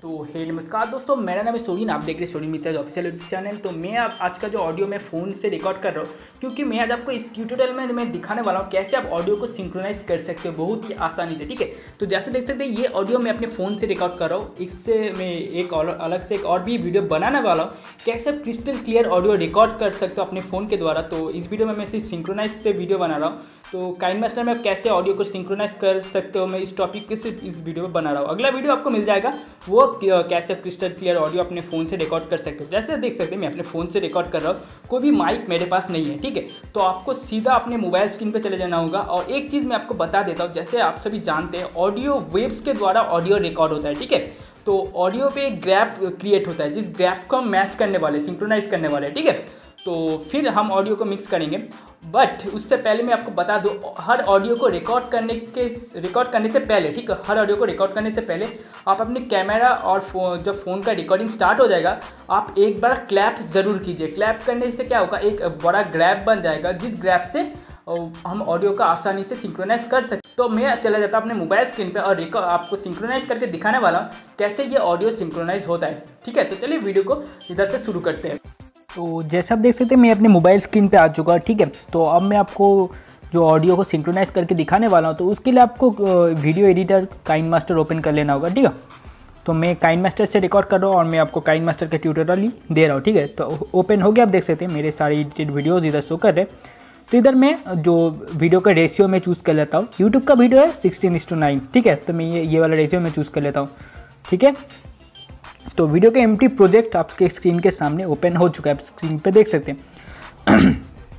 तो हे नमस्कार दोस्तों, मेरा नाम है सोहिन। आप देख रहे हैं Sohin Mittal official YouTube channel. तो मैं आज का जो ऑडियो मैं फ़ोन से रिकॉर्ड कर रहा हूँ, क्योंकि मैं आज आपको इस ट्यूटोरियल में मैं दिखाने वाला हूँ कैसे आप ऑडियो को सिंक्रोनाइज कर सकते हो बहुत ही आसानी से। ठीक है, तो जैसे देख सकते हैं ये ऑडियो मैं अपने फ़ोन से रिकॉर्ड कर रहा हूँ। इससे मैं एक अलग से एक और भी वीडियो बनाने वाला हूँ कैसे आप क्रिस्टल क्लियर ऑडियो रिकॉर्ड कर सकते हो अपने फ़ोन के द्वारा। तो इस वीडियो में मैं सिर्फ सिंक्रोनाइज से वीडियो बना रहा हूँ। तो काइनमास्टर में आप कैसे ऑडियो को सिंक्रोनाइज कर सकते हो, मैं इस टॉपिक के सिर्फ इस वीडियो में बना रहा हूँ। अगला वीडियो आपको मिल जाएगा वो कैसे क्रिस्टल क्लियर ऑडियो अपने फ़ोन से रिकॉर्ड कर सकते हो। जैसे देख सकते हैं मैं अपने फ़ोन से रिकॉर्ड कर रहा हूँ, कोई भी माइक मेरे पास नहीं है। ठीक है, तो आपको सीधा अपने मोबाइल स्क्रीन पे चले जाना होगा। और एक चीज़ मैं आपको बता देता हूँ, जैसे आप सभी जानते हैं ऑडियो वेव्स के द्वारा ऑडियो रिकॉर्ड होता है। ठीक है, तो ऑडियो पे एक गैप क्रिएट होता है, जिस गैप को हम मैच करने वाले, सिंक्रोनाइज करने वाले। ठीक है, तो फिर हम ऑडियो को मिक्स करेंगे। बट उससे पहले मैं आपको बता दूं, हर ऑडियो को रिकॉर्ड करने से पहले, ठीक है, हर ऑडियो को रिकॉर्ड करने से पहले आप अपने कैमरा और जब फ़ोन का रिकॉर्डिंग स्टार्ट हो जाएगा, आप एक बार क्लैप ज़रूर कीजिए। क्लैप करने से क्या होगा, एक बड़ा ग्रैप बन जाएगा, जिस ग्रैप से हम ऑडियो का आसानी से सिंक्रोनाइज कर सकते। तो मैं चला जाता हूँ अपने मोबाइल स्क्रीन पे और आपको सिंक्रोनाइज करके दिखाने वाला हूँ कैसे ये ऑडियो सिंक्रोनाइज होता है। ठीक है, तो चलिए वीडियो को इधर से शुरू करते हैं। तो जैसे आप देख सकते हैं मैं अपने मोबाइल स्क्रीन पे आ चुका। ठीक है, तो अब मैं आपको जो ऑडियो को सिंक्रोनाइज करके दिखाने वाला हूँ, तो उसके लिए आपको वीडियो एडिटर काइनमास्टर ओपन कर लेना होगा। ठीक है, तो मैं काइनमास्टर से रिकॉर्ड कर रहा हूँ और मैं आपको काइनमास्टर का ट्यूटोरियल ही दे रहा हूँ। ठीक है, तो ओपन हो गया। आप देख सकते हैं मेरे सारे एडिटेड वीडियोज़ इधर शो कर रहे हैं। तो इधर मैं जो वीडियो का रेशियो में चूज़ कर लेता हूँ। यूट्यूब का वीडियो है 16:9। ठीक है, तो मैं ये वाला रेशियो में चूज़ कर लेता हूँ। ठीक है, तो वीडियो का एम्प्टी प्रोजेक्ट आपके स्क्रीन के सामने ओपन हो चुका है, आप स्क्रीन पे देख सकते हैं।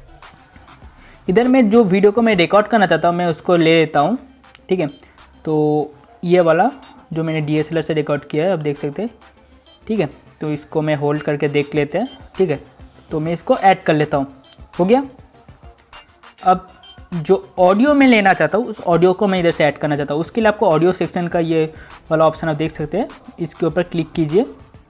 इधर मैं जो वीडियो को मैं रिकॉर्ड करना चाहता हूँ मैं उसको ले लेता हूँ। ठीक है, तो ये वाला जो मैंने DSLR से रिकॉर्ड किया है आप देख सकते हैं। ठीक है, तो इसको मैं होल्ड करके देख लेते हैं। ठीक है, तो मैं इसको ऐड कर लेता हूँ। हो गया। अब जो ऑडियो मैं लेना चाहता हूँ उस ऑडियो को मैं इधर से ऐड करना चाहता हूँ। उसके लिए आपको ऑडियो सेक्शन का ये वाला ऑप्शन आप देख सकते हैं, इसके ऊपर क्लिक कीजिए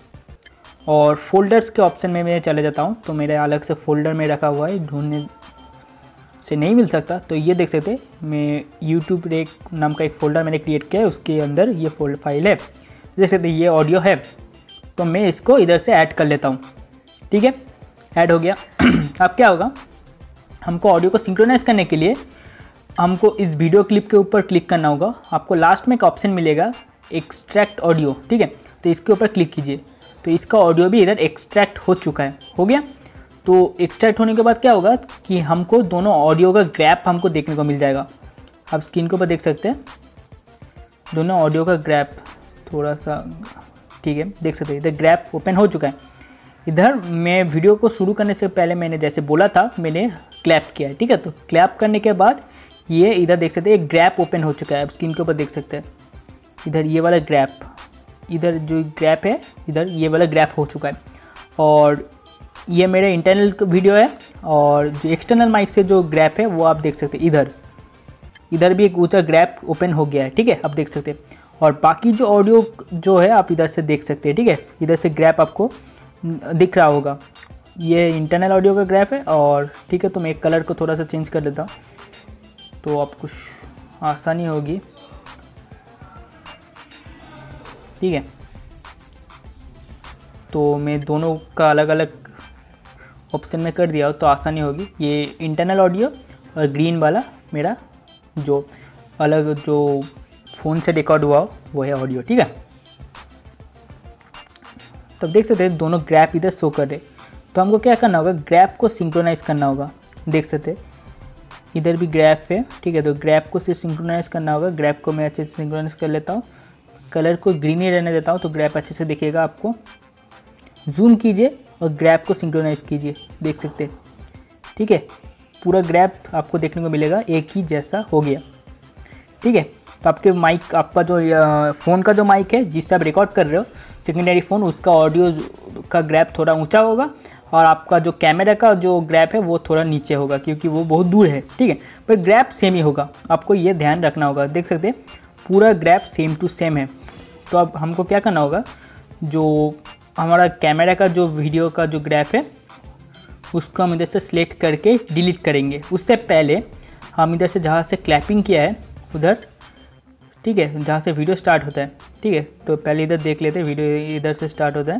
और फोल्डर्स के ऑप्शन में मैं चले जाता हूँ। तो मेरे अलग से फोल्डर में रखा हुआ है, ढूंढने से नहीं मिल सकता। तो ये देख सकते हैं मैं यूट्यूब रेक नाम का एक फ़ोल्डर मैंने क्रिएट किया है, उसके अंदर ये फोल्डर फाइल है। देख सकते हैं ये ऑडियो है, तो मैं इसको इधर से ऐड कर लेता हूँ। ठीक है, ऐड हो गया। अब क्या होगा, हमको ऑडियो को सिंक्रोनाइज करने के लिए हमको इस वीडियो क्लिप के ऊपर क्लिक करना होगा। आपको लास्ट में एक ऑप्शन मिलेगा एक्सट्रैक्ट ऑडियो। ठीक है, तो इसके ऊपर क्लिक कीजिए। तो इसका ऑडियो भी इधर एक्सट्रैक्ट हो चुका है। हो गया। तो एक्सट्रैक्ट होने के बाद क्या होगा कि हमको दोनों ऑडियो का गैप हमको देखने को मिल जाएगा। आप स्क्रीन के ऊपर देख सकते हैं दोनों ऑडियो का गैप थोड़ा सा। ठीक है, देख सकते हैं इधर गैप ओपन हो चुका है। इधर मैं वीडियो को शुरू करने से पहले मैंने जैसे बोला था मैंने क्लैप किया है। ठीक है, तो क्लैप करने के बाद ये इधर देख सकते हैं एक ग्रैप ओपन हो चुका है। आप स्क्रीन के ऊपर देख सकते हैं इधर ये वाला ग्रैप, इधर जो ग्रैप है इधर ये वाला ग्रैप हो चुका है। और ये मेरे इंटरनल वीडियो है और जो एक्सटर्नल माइक से जो ग्रैप है वो आप देख सकते हैं इधर भी एक ऊंचा ग्रैप ओपन हो गया है। ठीक है, आप देख सकते हैं। और बाकी जो ऑडियो जो है आप इधर से देख सकते हैं। ठीक है, इधर से ग्रैप आपको दिख रहा होगा, ये इंटरनल ऑडियो का ग्राफ है। और ठीक है, तो मैं एक कलर को थोड़ा सा चेंज कर लेता हूँ तो आपको आसानी होगी। ठीक है, तो मैं दोनों का अलग अलग ऑप्शन में कर दिया हो तो आसानी होगी। ये इंटरनल ऑडियो और ग्रीन वाला मेरा जो अलग जो फ़ोन से रिकॉर्ड हुआ हो वो है ऑडियो। ठीक है, तो देख सकते हैं दोनों ग्रैप इधर शो कर रहे। तो हमको क्या करना होगा, ग्रैप को सिंक्रोनाइज़ करना होगा। देख सकते हैं इधर भी ग्रैप है। ठीक है, तो ग्रैप को सिर्फ सिंक्रोनाइज़ करना होगा। ग्रैप को मैं अच्छे से सिंक्रोनाइज़ कर लेता हूँ, कलर को ग्रीन ही रहने देता हूँ तो ग्रैप अच्छे से दिखेगा आपको। जूम कीजिए और ग्रैप को सिंक्रोनाइज़ कीजिए, देख सकते हैं। ठीक है, पूरा ग्रैप आपको देखने को मिलेगा एक ही जैसा हो गया। ठीक है, तो आपके माइक, आपका जो फ़ोन का जो माइक है जिससे आप रिकॉर्ड कर रहे हो सेकेंडरी फ़ोन, उसका ऑडियो का ग्रैप थोड़ा ऊंचा होगा और आपका जो कैमरा का जो ग्रैप है वो थोड़ा नीचे होगा क्योंकि वो बहुत दूर है। ठीक है, पर ग्रैप सेम ही होगा, आपको ये ध्यान रखना होगा। देख सकते हैं पूरा ग्रैप सेम टू सेम है। तो अब हमको क्या करना होगा, जो हमारा कैमरा का जो वीडियो का जो ग्रैप है उसको हम इधर से सिलेक्ट करके डिलीट करेंगे। उससे पहले हम इधर से जहाँ से क्लैपिंग किया है उधर, ठीक है, जहाँ से वीडियो स्टार्ट होता है ठीक है, तो पहले इधर देख लेते हैं, वीडियो इधर से स्टार्ट होता है।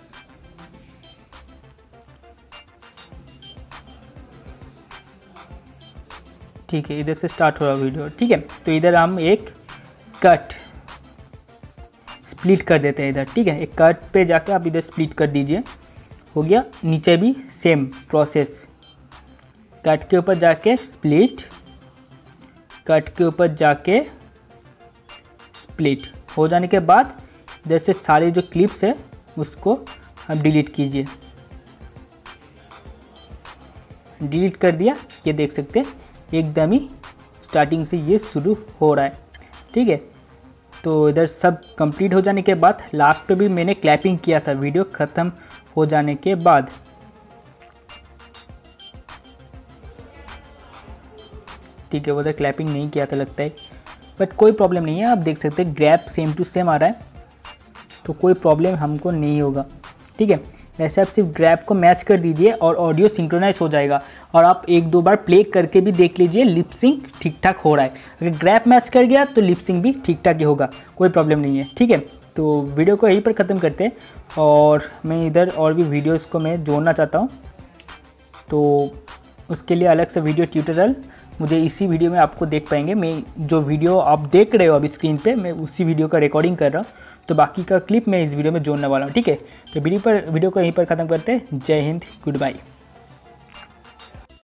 ठीक है, इधर से स्टार्ट हो रहा वीडियो। ठीक है, तो इधर हम एक कट स्प्लिट कर देते हैं इधर। ठीक है, एक कट पे जाके आप इधर स्प्लिट कर दीजिए, हो गया। नीचे भी सेम प्रोसेस, कट के ऊपर जाके स्प्लिट, कट के ऊपर जाके स्प्लिट हो जाने के बाद इधर से सारे जो क्लिप्स है उसको हम डिलीट कीजिए। डिलीट कर दिया, ये देख सकते हैं एकदम ही स्टार्टिंग से ये शुरू हो रहा है। ठीक है, तो इधर सब कंप्लीट हो जाने के बाद लास्ट पे भी मैंने क्लैपिंग किया था वीडियो ख़त्म हो जाने के बाद। ठीक है, उधर क्लैपिंग नहीं किया था लगता है, बट कोई प्रॉब्लम नहीं है। आप देख सकते हैं ग्रैप सेम टू सेम आ रहा है, तो कोई प्रॉब्लम हमको नहीं होगा। ठीक है, वैसे आप सिर्फ ग्रैप को मैच कर दीजिए और ऑडियो सिंक्रोनाइज हो जाएगा। और आप एक दो बार प्ले करके भी देख लीजिए लिपसिंग ठीक ठाक हो रहा है। अगर ग्रैप मैच कर गया तो लिपसिंग भी ठीक ठाक ही होगा, कोई प्रॉब्लम नहीं है। ठीक है, तो वीडियो को यहीं पर ख़त्म करते हैं, और मैं इधर और भी वीडियोज़ को मैं जोड़ना चाहता हूँ, तो उसके लिए अलग से वीडियो ट्यूटोरियल मुझे इसी वीडियो में आपको देख पाएंगे। मैं जो वीडियो आप देख रहे हो अभी स्क्रीन पे, मैं उसी वीडियो का रिकॉर्डिंग कर रहा हूँ, तो बाकी का क्लिप मैं इस वीडियो में जोड़ने वाला हूँ। ठीक है, तो वीडियो को यहीं पर ख़त्म करते हैं। जय हिंद, गुड बाय।